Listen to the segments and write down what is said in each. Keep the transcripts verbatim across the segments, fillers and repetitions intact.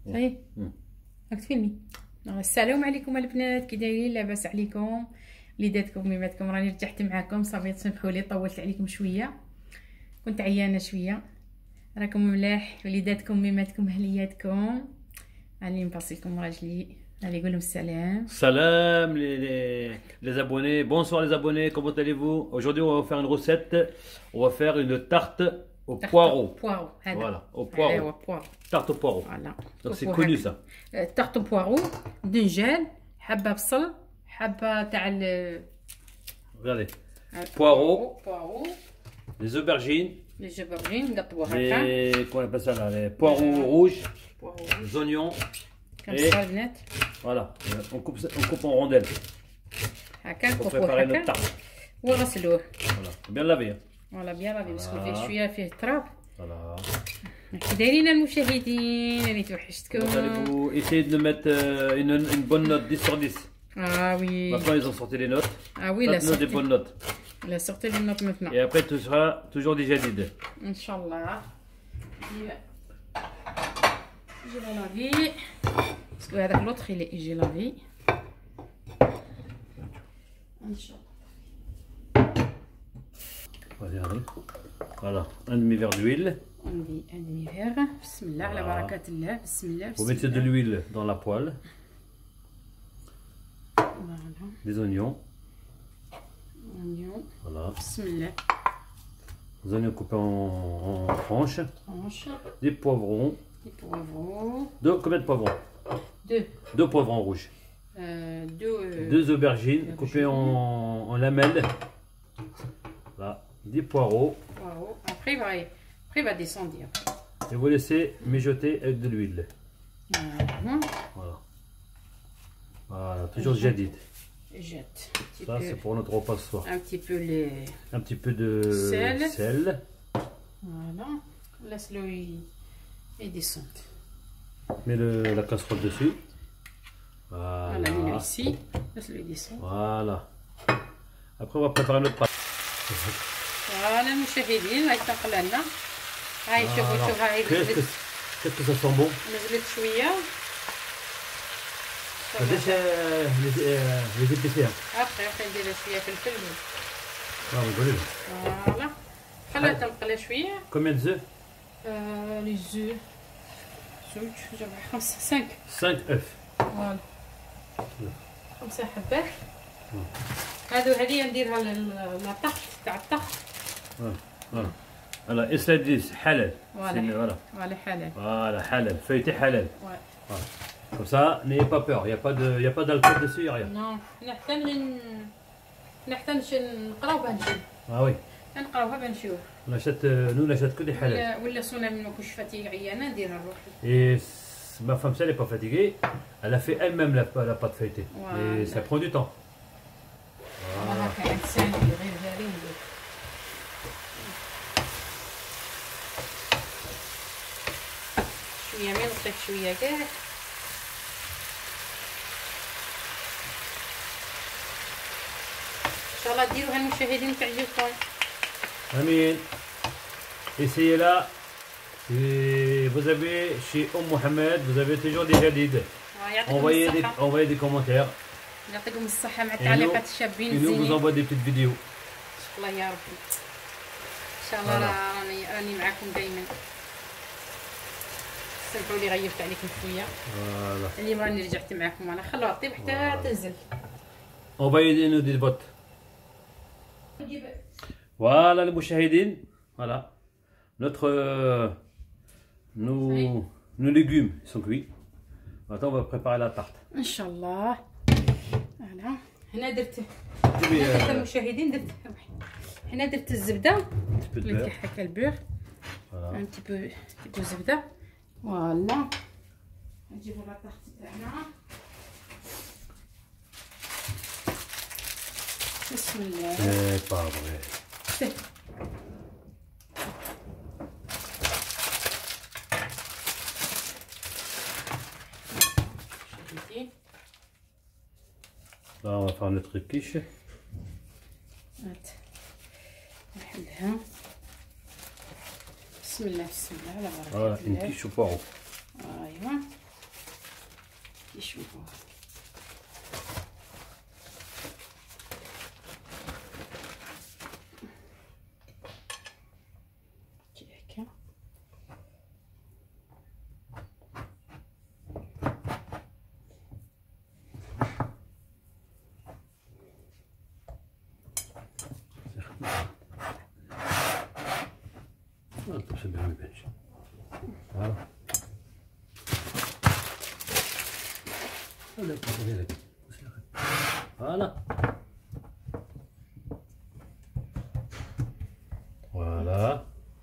صحيح. راك تفيلمي. السلام عليكم البنات، كي دايرين؟ لاباس عليكم؟ وليداتكم ميماتكم؟ راني رجعت معكم، صافي تسمحوا لي طولت عليكم شويه، كنت عيانه شويه. راكم ملاح وليداتكم ميماتكم اهلياتكم؟ راني نباصيكم راجلي، allez يقول لهم السلام. Salam les, les, les abonnés, bonsoir les abonnés, comment allez-vous? Aujourd'hui on va faire une recette, on va faire une tarte au tarte poireau. poireau. Voilà, au poireau. poireau. Tarte au poireau. Voilà. Donc c'est connu ça. tarte au poireau, دنجال، حبه بصل، حبه تاع ال Regardez. Poireaux, poireau, les aubergines, les aubergines نقطعوها هكا، les, qu'on appelle ça là, les poireaux rouges, poireau les oignons. كم صار البنات. Voilà, on coupe, on coupe en rondelles هكا pour نكوبوه préparer notre هكا tarte. ونغسلوه. Voilà, bien lavé. فوالا بيان لافي، باسكو Voilà. فيه شويه فيه تراب. Voilà. كي دايرين المشاهدين؟ راني توحشتكم. Comment allez-vous? Essayez de mettre euh, une, une bonne note, dix sur dix. Ah oui. Maintenant ils ont sorti les notes. Ah oui, la Faites-nous des bonnes notes. La sortie des notes maintenant. Et après tout sera toujours des jadid. Inch'Allah. Je vais laver. Parce que avec l'autre il est j'ai lavé. Inch'Allah. Regardez. Voilà, un demi-verre d'huile. On dit un demi-verre. Bismillah, la barakatullah. Bismillah. Vous mettez de l'huile dans la poêle. Voilà. Des oignons. Oignons. Voilà. Bismillah. Des oignons coupés en, en tranches. Tranche. Des poivrons. Des poivrons. Deux, combien de poivrons? Deux. Deux poivrons rouges. Euh, deux. Euh, Deux aubergines aubergines. coupées en, en lamelles. Là. Des poireaux. Poireaux. Après il va, après il va descendre. Et vous laissez mijoter avec de l'huile. Voilà. Voilà. Voilà, toujours jadid. Jette. Ça c'est pour notre repas ce soir. Un petit peu les. Un petit peu de Sel. sel. Voilà. Laisse-le et descendre. Mets le, la casserole dessus. Voilà, Voilà. mets-le ici. Laisse-le descendre. Voilà. Après on va préparer notre pâte. Voilà المشاهدين، هاي تنقلها لنا. هاي شوفوا شوفوا هاي Qu'est-ce que, نزلت qu'est-ce que ça sent bon. نزلت شوية. قداش les épices. أخي أخي ندير شوية فلفل. Ah, vous voulez. فوالا. خليها تنقلها شوية. Combien d'œufs? آه لي زو. زوج جمع خمسة سانك. cinq œufs. فوالا. خمسة حبات. هادو هذه نديرها للطخ تاع الطخ. Voilà. Voilà, et cela dit, halal. Voilà. Voilà. Voilà حلال. Voilà, halal. Feuilleté halal. Ouais. Voilà. Comme ça, n'ayez pas peur. Il n'y a pas de, il y a pas d'alcool dessus, il n'y a rien. Non, نحتاج غير نحتاج نقراو بها نشوف. Ah oui. نقراوها بها نشوف. On achète, euh, nous on achète que des halal. ولا ولا صونا من كلش فاتيك عيانه نديرها لروحي. Et ma femme, si elle n'est pas fatiguée, elle a fait elle-même la, la pâte feuilletée. Voilà. Et ça prend du temps. والله هكا انسان غير غير شويه ما نطيح شويه كاع. ان شاء الله ديروها المشاهدين تعجبكم. Amin. Essayez-la. Si vous avez chez Oum Mohamed, vous avez toujours des jadid. Envoyez des, envoyez des commentaires. يعطيكم الصحة مع Et nous, التعليقات الشابين et nous vous الزينين. envoie des petites vidéos. الله يا ربي. ان شاء الله راني راني معاكم دائما. سامحوا لي غيبت عليكم شويه. Voilà. اليوم راني رجعت معاكم، انا خلوها طيب حتى تنزل. Envoyez-nous des votes. Voilà les mouchahidines. Voilà. Notre euh, nos, nos légumes sont cuits. Maintenant on va préparer la tarte. ان شاء الله. فوالا هنا درت Oui, هنا euh, المشاهدين درت هنا درت الزبده. un petit peu de اللي beurre. هكا البور. Voilà. ان تي بو تي بو زبده. فوالا نجيبو لا طاحت تاعنا. بسم الله. C'est pas vrai. Là on va faire notre quiche. هات نحلها. بسم الله بسم الله على بركة Voilà, une الله. quiche au poireau. ايوا يشوفوا هكا. Voilà. Voilà.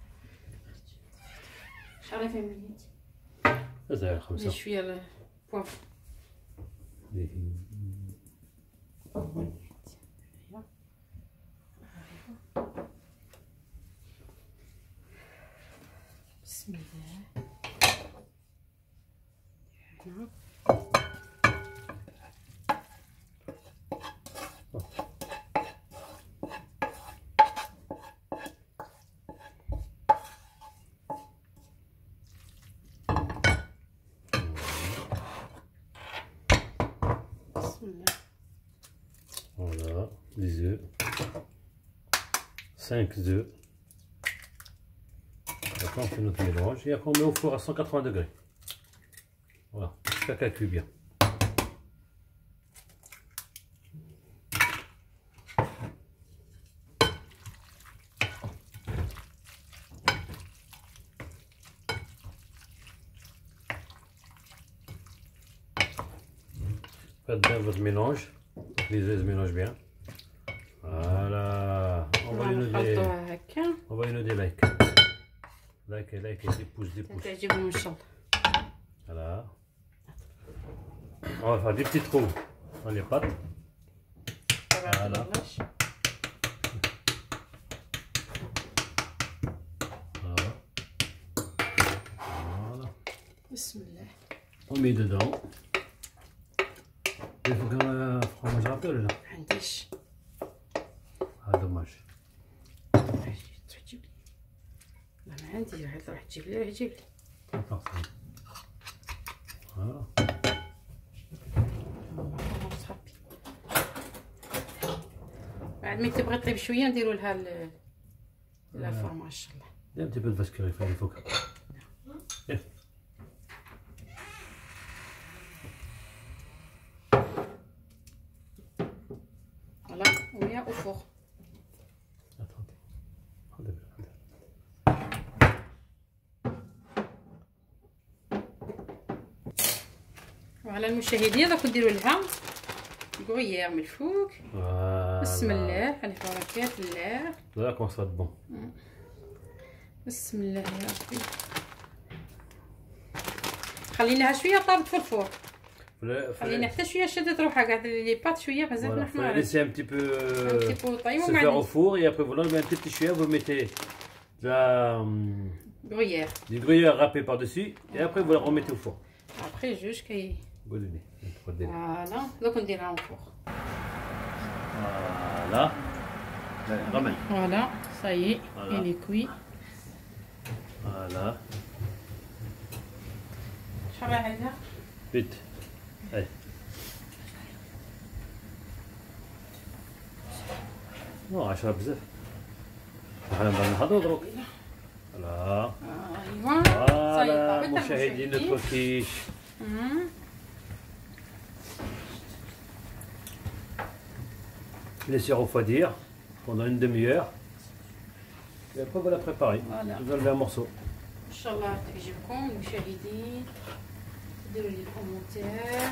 شحال فيها مليت هذا خمسة. شويه البوافر. بسم الله. هنا Voilà, des œufs. cinq œufs. Après on fait notre mélange et après on met au four à cent quatre-vingts degrés. Voilà, jusqu'à qu'elle cuit bien. Faites bien votre mélange. Les œufs se mélangent bien. Voilà. Envoyez-nous des, envoyez-nous des likes. Like, like, des pouces, des pouces. Voilà. On va faire des petits trous dans les pâtes. Voilà. Voilà. Voilà. On met dedans. Il faut qu'un fromage râpé là. عنديش. Ah dommage. تروح تجيب لي. لا ما عندي راح تروح تجيب لي راح تجيب لي. Voilà. بعد ما تبغي تطيب شويه نديروا لها الفرماج ان شاء الله. Un petit peu de vache qui arrive, il faut que. Voilà, on met au four. وعلى المشاهدين دوك نديروا لها غويير من الفوق. بسم الله على بركات الله. Voilà comment ça va être bon. بسم الله يا ربي. خليناها شويه طابت في الفور. خلينا حتى شويه شدت روحها كاع لي بات شويه مازال نحمر. Laissez un petit peu un petit peu طيب se faire au four et après vous l'enlevez un petit chouïa, vous mettez de la gruyère. Du gruyère râpé par-dessus et après vous la remettez au four. Après juste كي Voilà, donc on dira au four. Voilà. Ramène. Voilà, ça y est, voilà. Il est cuit. Voilà. شرعها. Vite. Allez. Non, عشرة بزاف. احنا نهضروا دروك. Voilà. ايوا. Voilà, مشاهدين notre quiche. Laissez refroidir pendant une demi-heure. Et après vous la préparez. Voilà. Vous enlevez un morceau. ان شاء الله تعجبكم المشاهدين. ديروا لي كومونتير.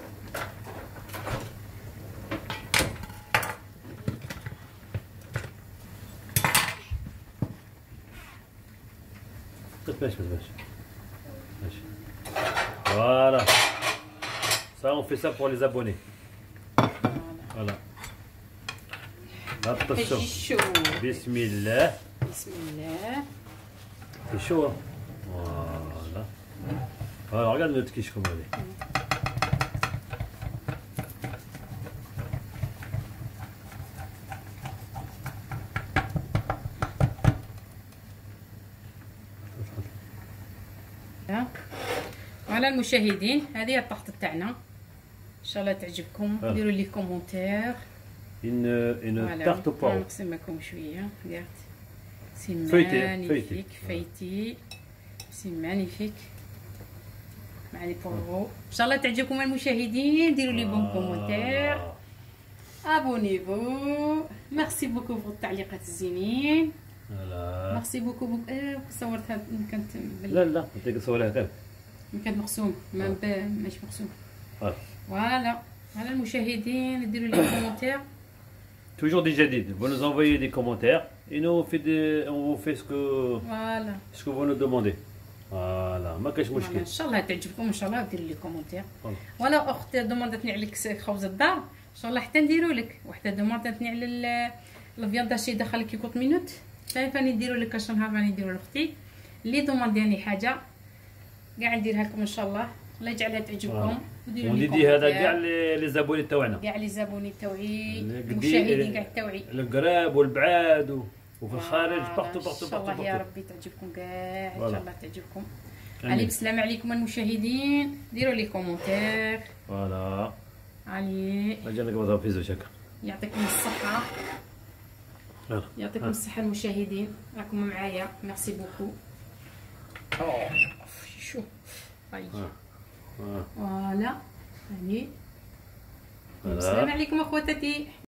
Voilà. Ça, on fait ça pour les abonnés. Voilà. Attention. Bismillah. Bismillah. C'est chaud, hein? Voilà. Alors, regarde notre quiche comme elle est. وعلى المشاهدين هذه هي الطحط تاعنا ان شاء الله تعجبكم. ديروا لي كومونتير. une une tarte au poireau. نقسم لكم شويه. درت سي فايتي مانيفيك فايتي سي مانيفيك مع لي بورو. ان شاء الله تعجبكم المشاهدين. ديروا لي بون كومونتير، ابونيفو. ميرسي بوكو فور التعليقات الزينين. فوالا ميرسي بوكو بوكو. اه صورت هاد كانت لا لا انت كتصورها هكاك كانت مقسوم ما ماشي مقسوم. فوالا على المشاهدين ديروا لي كومونتير. toujours des jadid. Vous nous envoyez des commentaires et nous on fait des, on vous fait ce que voilà ce que vous nous demandez. فوالا ما كاينش مشكل. ان شاء الله تعجبكم ان شاء الله. ديروا لي كومونتير. ولا اخت دومونداتني على خوز الدار ان شاء الله حتى نديروا لك. وحده دومونداتني على الفياند داشي دخل كي كوط مينوت ثاني فاني نديروا لك اش نهار راني نديروا لاختي اللي دومونديني حاجه كاع نديرها لكم ان شاء الله. الله يجعلها تعجبكم. ونديدي هذا كاع لي زابوني تاعنا كاع لي زابوني تاوعي المشاهدين كاع تاوعي القراب والبعاد وفي الخارج بارتو بارتو ان شاء الله يا ربي تعجبكم كاع. ان شاء الله تعجبكم. علي بالسلامه عليكم المشاهدين. ديروا لي كومونتير. فوالا علي اجي نقبضها في زوج هكا. يعطيكم الصحه. يعطيكم الصحه المشاهدين راكم معايا. ميرسي بوكو. شو طيب فوالا. هاني السلام عليكم اخواتاتي.